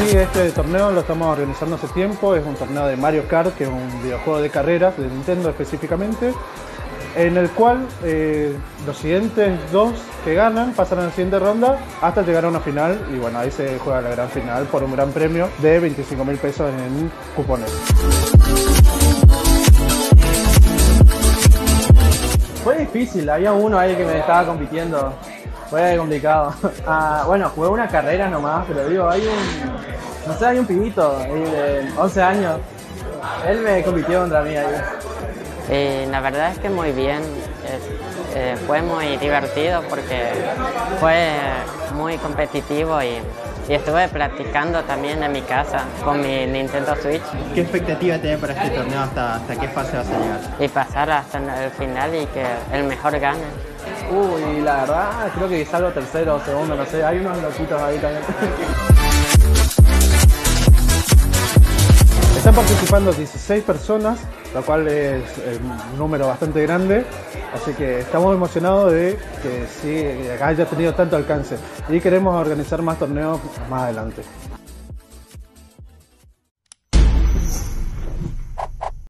Sí, este torneo lo estamos organizando hace tiempo, es un torneo de Mario Kart, que es un videojuego de carreras, de Nintendo específicamente, en el cual los siguientes dos que ganan pasan a la siguiente ronda hasta llegar a una final, y bueno, ahí se juega la gran final por un gran premio de 25.000 pesos en cupones. Fue difícil, había uno ahí que me estaba compitiendo, fue complicado. Bueno, jugué una carrera nomás, pero digo, no sé, hay un pibito ahí de 11 años, él me compitió contra mí ahí. La verdad es que muy bien, fue muy divertido porque fue muy competitivo y estuve practicando también en mi casa con mi Nintendo Switch. ¿Qué expectativa tenés para este torneo? ¿Hasta qué fase vas a llegar? Y pasar hasta el final y que el mejor gane. Y la verdad, creo que salgo tercero o segundo, no sé, hay unos loquitos ahí también. Están participando 16 personas, lo cual es un número bastante grande, así que estamos emocionados de que sí haya tenido tanto alcance y queremos organizar más torneos más adelante.